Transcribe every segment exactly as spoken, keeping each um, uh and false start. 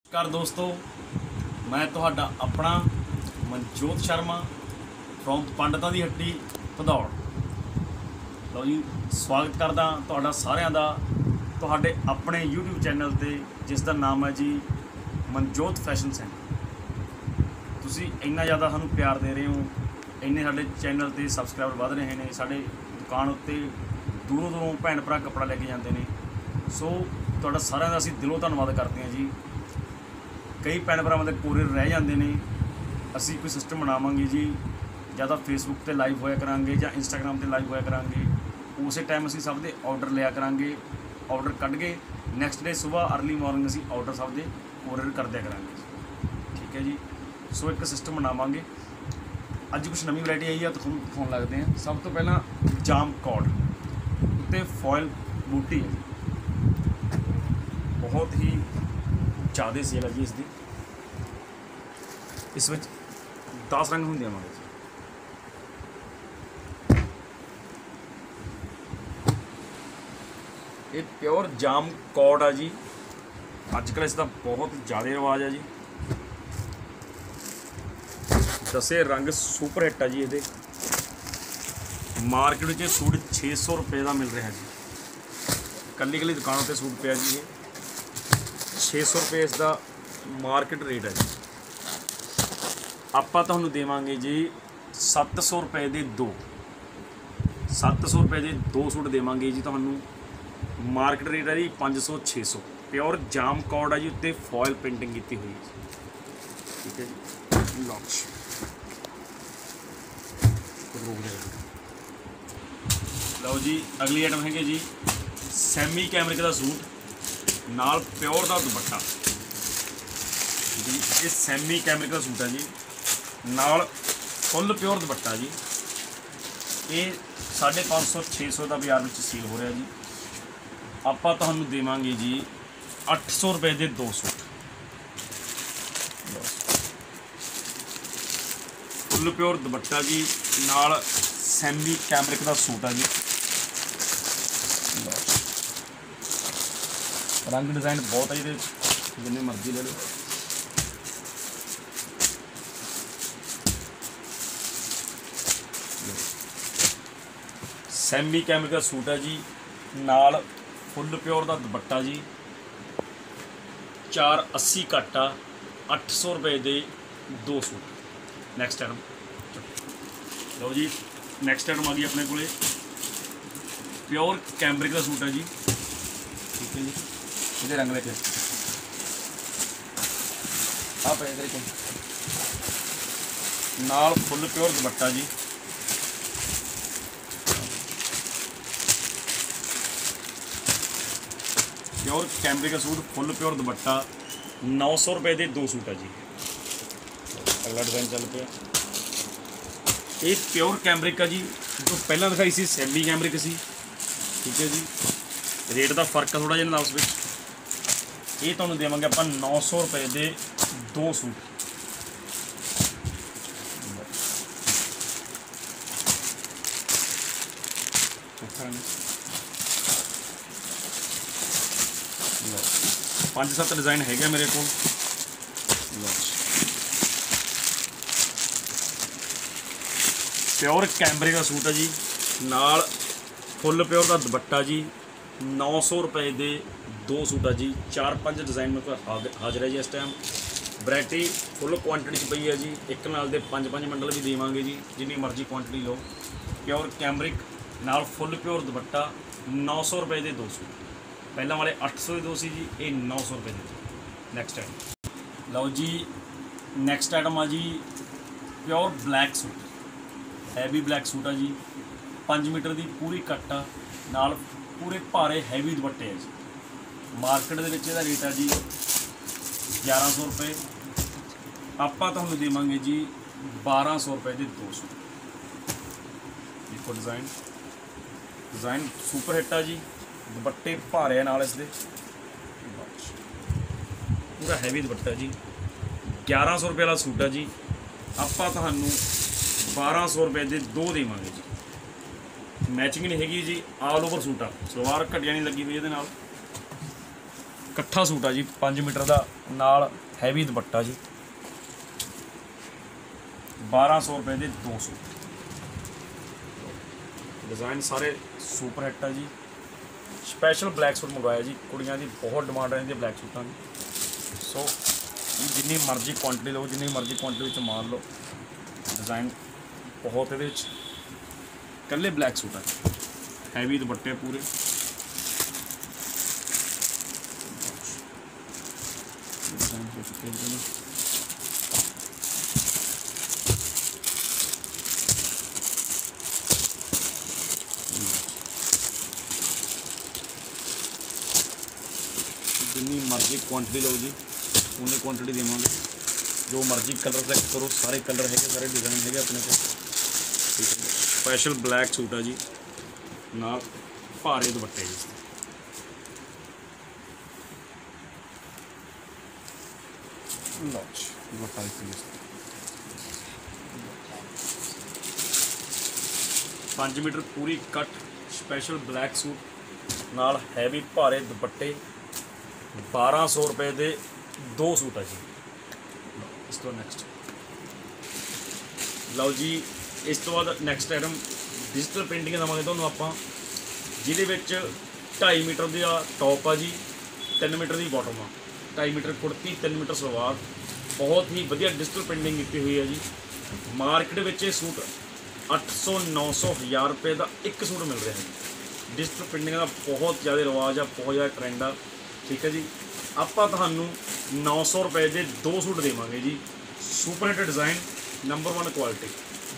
नमस्कार दोस्तों, मैं तुहाडा अपना मनजोत शर्मा फ्रॉम पंडितां दी हट्टी भदौड़। लो जी, स्वागत करदा तुहाडा सारिਆਂ ਦਾ तुहाडे अपने यूट्यूब चैनल ते जिस दा नाम है जी मनजोत फैशन सेंटर। तुसी इन्ना ज़्यादा सानू प्यार दे रहे हो, इन्ने साडे चैनल ते सबसक्राइबर वध रहे हैं, साडे दुकान उत्ते दूरों दूरों भैन भरा कपड़ा लैके जाते हैं। सो तुहाडा सारिਆਂ ਦਾ ਅਸੀਂ दिलों धन्नवाद करते हैं जी। कई भैन भरावां दे कोरियर रह जाते हैं, असी कोई सिस्टम बनावांगे जी, या तो फेसबुक ते लाइव होया करांगे या इंस्टाग्राम ते लाइव होया करांगे। उस टाइम असी सब दे ऑर्डर लिया करांगे, ऑर्डर कढ़ के नैक्सट डे सुबह अर्ली मॉर्निंग असी ऑर्डर सब दे कोरियर कर दिया करांगे। ठीक है जी। सो एक सिस्टम बनावांगे। अज कुछ नवी वैरायटी आई है तो तुहानूं दिखाउण लगदे हैं। सब तो पहला जाम कॉर्ड उत्ते फॉयल बूटी है जी, बहुत ही ज़्यादा सेल है जी इसकी। इस विच दस रंग होंगे हमारे। ये प्योर जाम कॉर्ड है जी। अजकल इसका बहुत ज़्यादा रिवाज है जी। दसे रंग सुपर हिट है जी। ये मार्केट में सूट छे सौ रुपये का मिल रहा है जी। कली कली दुकानों पर सूट पिया जी। ये छे सौ रुपये इसका मार्केट रेट है जी। ਆਪਾਂ ਤੁਹਾਨੂੰ ਦੇਵਾਂਗੇ जी सत्त सौ रुपये ਦੇ दो सत्त सौ रुपये ਦੇ दो सूट देवांगे जी ਤੁਹਾਨੂੰ। मार्केट रेट है जी पाँच सौ छे सौ। प्योर जाम कॉर्ड है जी, उत्ते फॉयल पेंटिंग की हुई है जी। ठीक है जी। लॉन्च लो जी, अगली आइटम है जी सैमी कैमरिक का सूट नाल प्योर का दुपट्टा जी। ये सैमी कैमरिक का सूट है जी, नाल फुल प्योर दुपट्टा जी। ये साढ़े पाँच सौ छे सौ का बाजार में सील हो रहा जी। आपां तुहानूं देवांगे जी अठ सौ रुपये के दो सूट। फुल प्योर दुपट्टा जी, नाल सैमी कैमरिक का सूट है जी। रंग डिज़ाइन बहुत है ये, जिन्नी मर्जी ले लो। सैमी कैमरिक का सूट है जी, नाल फुल प्योर का दुपट्टा जी। चार अस्सी कट्टा अठ सौ रुपये के दो सूट। नैक्सट आइटम लो जी, नैक्सट आइटम आ गई अपने को प्योर कैमरिक का सूट है जी। ठीक है जी। ये रंग लेके आप इधर नाल फुल प्योर दुपट्टा जी। प्योर कैमरिक का सूट फुल प्योर दुपट्टा नौ सौ रुपये के दो सूट है जी। अगला डिज़ाइन चल पे ये प्योर कैमरिक का जी। जो पहला दिखाई सी सैमी कैमरिक सी। ठीक है जी। रेट का फर्क है थोड़ा जिहा उस विच। ये तुहानूं देवांगे आपां नौ सौ रुपये के दो सूट। पाँच सत्त डिज़ाइन है मेरे को। प्योर कैमरे का सूट है जी, नाल फुल प्योर का दुपट्टा जी। नौ सौ रुपये के दो सूट है जी। चार पाँच डिज़ाइन मेरे को हाजिर है जी। इस टाइम वैरायटी फुल क्वांटिटी पई है जी। एक नाल दे पंज पंज मंडल भी देवांगे जी, जिन्नी मर्जी क्वांटिटी लो। प्योर कैमरिक नाल फुल प्योर दुपट्टा नौ सौ रुपये के दो सूट। पहला वाले अठ सौ के दो सी जी, ये नौ सौ रुपये के। नैक्सट आइटम लो जी, नैक्सट आइटम आ जी pure black suit. Heavy black suit है जी। पाँच मीटर की पूरी कट नाल पूरे भारे हैवी दुपट्टे है जी। मार्केट के इहदा रेट है जी ग्यारह सौ रुपये। आपां तुहानूं देवांगे जी बारह सौ रुपये के दो सूट। देखो डिज़ाइन डिज़ाइन सुपर हिट है जी। दुपट्टे भारे नाल इसदे पूरा हैवी दुपट्टा जी। ग्यारह सौ रुपये वाला सूट है जी। आपां तुहानूं बारह सौ रुपये के दो देवांगे जी। मैचिंग नहीं हैगी जी, आल ओवर सूट आ। सलवार घटिया नहीं लगी हुई ये ਇਕੱਠਾ ਸੂਟ ਆ ਜੀ ਪੰਜ ਮੀਟਰ ਦਾ, ਨਾਲ ਹੈਵੀ ਦੁਪੱਟਾ ਜੀ। ਬਾਰਾਂ ਸੌ ਰੁਪਏ ਦੇ ਦੋ ਸੂਟ। डिज़ाइन सारे सुपर हिट है जी। स्पैशल ब्लैक सूट मंगवाया जी, कुड़ियां दी बहुत डिमांड रहती है ब्लैक सूटां की। सो जिन्नी मर्जी क्वांटिटी लो, जिन्नी मर्जी क्वांटिटी मार लो। डिज़ाइन बहुत ये कल्ले ब्लैक सूट है, हैवी दुपट्टे पूरे। डिज़ाइन हो चुके हैं जिन्नी मर्जी क्वांटिटी लो जी, उन्नी क्वांटिटी देवांगे। जो मर्जी कलर सेलेक्ट करो, सारे कलर है, सारे डिज़ाइन है अपने को। ठीक है, स्पैशल ब्लैक सूट है जी, नाल भारे दुपट्टे जी। लो दुपट्टा पाँच मीटर पूरी कट, स्पैशल ब्लैक सूट नाल हैवी भारे दुपट्टे। बारह सौ रुपए के दो सूट है जी। इस तो नैक्सट लो जी, इस तो बाद नैक्सट आइटम डिजिटल प्रिंटिंग देवांगे तुहानूं आपां, जिहदे विच ढाई मीटर का टॉप आ जी, तीन मीटर की बॉटम आ, ढाई मीटर कुर्ती, तीन मीटर सलवार। बहुत ही वधिया डिजिटल प्रिंटिंग की हुई है जी। मार्केट में ये सूट अठ सौ नौ सौ हज़ार रुपये का एक सूट मिल रहा है। डिजिटल प्रिंटिंग का बहुत ज़्यादा रिवाज आ, बहुत ज़्यादा ट्रेंड आ। ठीक है जी, आपां तुहानूं नौ सौ रुपए के दो सूट देवांगे जी। Super hit design, number one quality.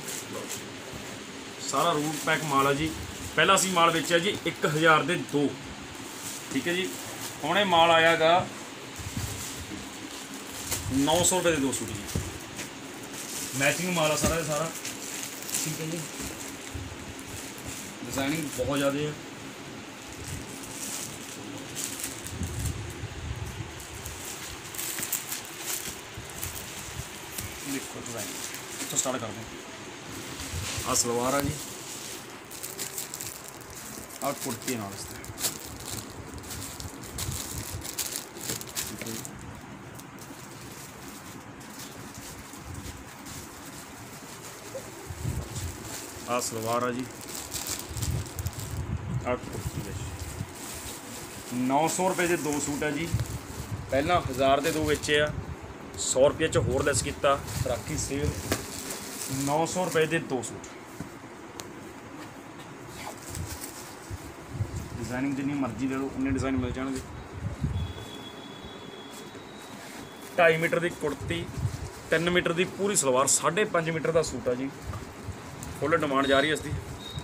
सारा रूट पैक माल है जी। पहला असीं माल बेचा जी एक हज़ार के दो। ठीक है जी, हुण ये माल आया गा नौ सौ रुपए के दो सूट जी। मैचिंग माल है सारा का सारा। ठीक है जी, डिज़ाइनिंग बहुत ज़्यादा है। देखो डिज़ाइन तो स्टार्ट कर दो। आ सलवार है जी, आ कुर्ती नाल इसते। आ सलवार है जी, आ कुर्ती है जी। नौ सौ रुपये के दो सूट है जी। पहला हज़ार के दो बेचे आ, सौ रुपये च होर लैस किया, राखी सेल। नौ सौ रुपये के दो सूट। डिज़ाइनिंग जिन्नी मर्जी ले लो, उन्ने डिज़ाइन मिल जाएंगे। ढाई मीटर की कुर्ती, तीन मीटर की पूरी सलवार, साढ़े पाँच मीटर का सूट है जी। फुल डिमांड जा रही है इसकी।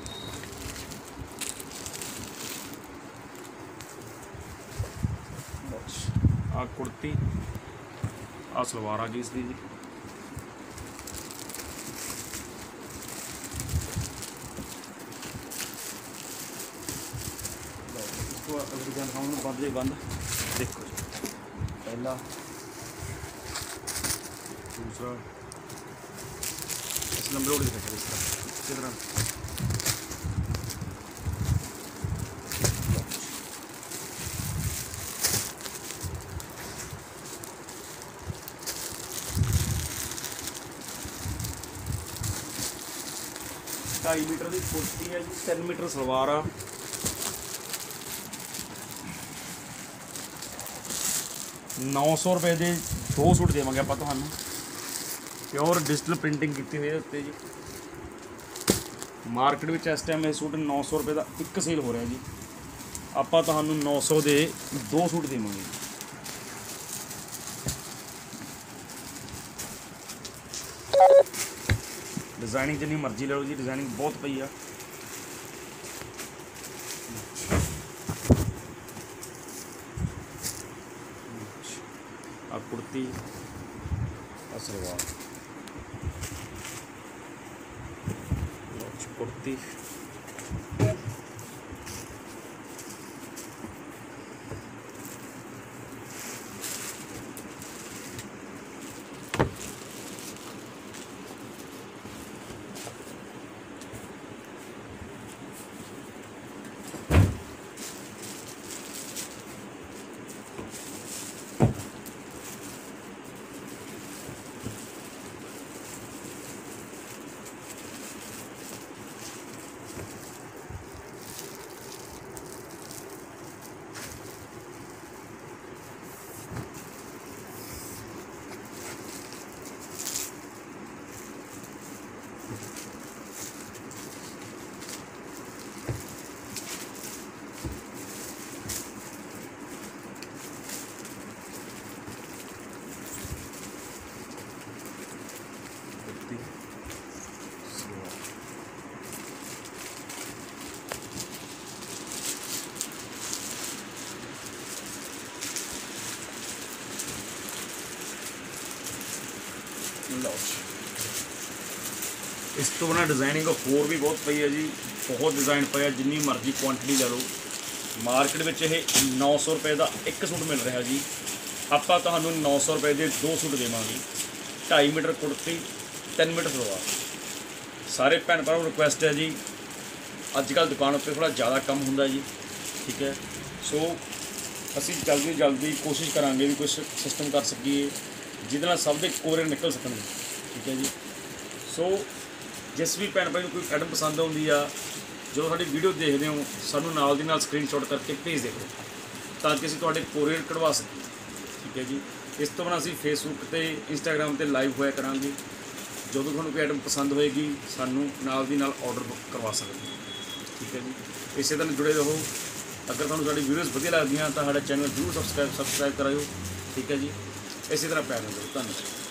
आ कुर्ती, आ सलवार आ गई इसकी जी। बंद बंद देखो जी, पहला दूसरा इस लंबे रोड दिखा इस तरह इस तरह। ढाई मीटर की कुर्ती है जी, तीन मीटर सलवार आ। नौ सौ रुपए के दो सूट देवांगे आप तुहानूं। प्योर डिजिटल प्रिंटिंग की हुई है उत्ते जी। मार्केट में इस टाइम ये सूट नौ सौ रुपये का एक सेल हो रहा है जी। आप तुहानूं नौ सौ के दो सूट देवांगे। डिज़ाइनिंग जिन्नी मर्जी ले लो जी, डिज़ाइनिंग बहुत पई आ। आ कुर्ती, आ सलवार, कुर्ती, ਲਓ ਇਸ ਤੋਂ ਬਿਨਾਂ ਡਿਜ਼ਾਈਨਿੰਗ ਹੋਰ ਵੀ ਬਹੁਤ ਪਈ ਹੈ ਜੀ, ਬਹੁਤ ਡਿਜ਼ਾਈਨ ਪਏ ਆ, ਜਿੰਨੀ ਮਰਜ਼ੀ ਕੁਆਂਟੀਟੀ ਲੈ ਲਓ। ਮਾਰਕੀਟ ਵਿੱਚ ਇਹ ਨੌ ਸੌ ਰੁਪਏ ਦਾ ਇੱਕ ਸੂਟ ਮਿਲ ਰਿਹਾ ਜੀ, ਆਪਾਂ ਤੁਹਾਨੂੰ ਨੌ ਸੌ ਰੁਪਏ ਦੇ ਦੋ ਸੂਟ ਦੇਵਾਂਗੇ। ਢਾਈ ਮੀਟਰ ਕੁੜਤੀ, ਤਿੰਨ ਮੀਟਰ ਸਲਵਾਰ। ਸਾਰੇ ਭੈਣ ਭਰਾਵਾਂ ਨੂੰ ਰਿਕੁਐਸਟ ਹੈ ਜੀ, ਅੱਜ ਕੱਲ੍ਹ ਦੁਕਾਨ ਉੱਤੇ ਥੋੜ੍ਹਾ ਜ਼ਿਆਦਾ ਕੰਮ ਹੁੰਦਾ ਜੀ, ਠੀਕ ਹੈ। ਸੋ ਅਸੀਂ ਜਲਦੀ ਜਲਦੀ ਕੋਸ਼ਿਸ਼ ਕਰਾਂਗੇ ਵੀ ਕੁਛ ਸਿਸਟਮ ਕਰ ਸਕੀਏ ਜਿਹਦੇ ਨਾਲ ਸਭ ਦੇ ਕੋਰੀਅਰ ਨਿਕਲ ਸਕਣ, ਠੀਕ ਹੈ ਜੀ। ਸੋ ਜਿਸ ਵੀ ਭੈਣ ਭਾਈ ਨੂੰ ਕੋਈ ਆਈਟਮ ਪਸੰਦ ਆਉਂਦੀ ਆ, ਜਦੋਂ ਸਾਡੀ ਵੀਡੀਓ ਦੇਖਦੇ ਹੋ ਸਾਨੂੰ ਨਾਲ ਦੀ ਨਾਲ ਸਕਰੀਨਸ਼ਾਟ ਕਰਕੇ ਭੇਜ ਦਿਓ ਤਾਂ ਕਿ ਅਸੀਂ ਤੁਹਾਡੇ ਕੋਰੀਅਰ ਕਢਵਾ ਸਕੀਏ, ਠੀਕ ਹੈ ਜੀ। ਇਸ ਤੋਂ ਬਿਨਾਂ ਅਸੀਂ ਫੇਸਬੁੱਕ ਤੇ ਇੰਸਟਾਗ੍ਰਾਮ ਤੇ ਲਾਈਵ ਹੋਇਆ ਕਰਾਂਗੇ। ਜਦੋਂ ਤੁਹਾਨੂੰ ਕੋਈ ਆਈਟਮ ਪਸੰਦ ਹੋਏਗੀ ਸਾਨੂੰ ਨਾਲ ਦੀ ਨਾਲ ਆਰਡਰ ਬੁੱਕ ਕਰਵਾ ਸਕਦੇ, ਠੀਕ ਹੈ ਜੀ। ਇਸੇ ਤਰ੍ਹਾਂ ਜੁੜੇ ਰਹੋ। ਅਗਰ ਤੁਹਾਨੂੰ ਸਾਡੀ ਵੀਡੀਓਜ਼ ਵਧੀਆ ਲੱਗਦੀਆਂ ਤਾਂ ਸਾਡਾ ਚੈਨਲ ਜ਼ਰੂਰ ਸਬਸਕ੍ਰਾਈਬ ਸਬਸਕ੍ਰਾਈਬ ਕਰਾਇਓ, ਠੀਕ ਹੈ ਜੀ। ਇਸੇ ਤਰ੍ਹਾਂ ਪਿਆਰ ਨਾਲ ਧੰਨਵਾਦ।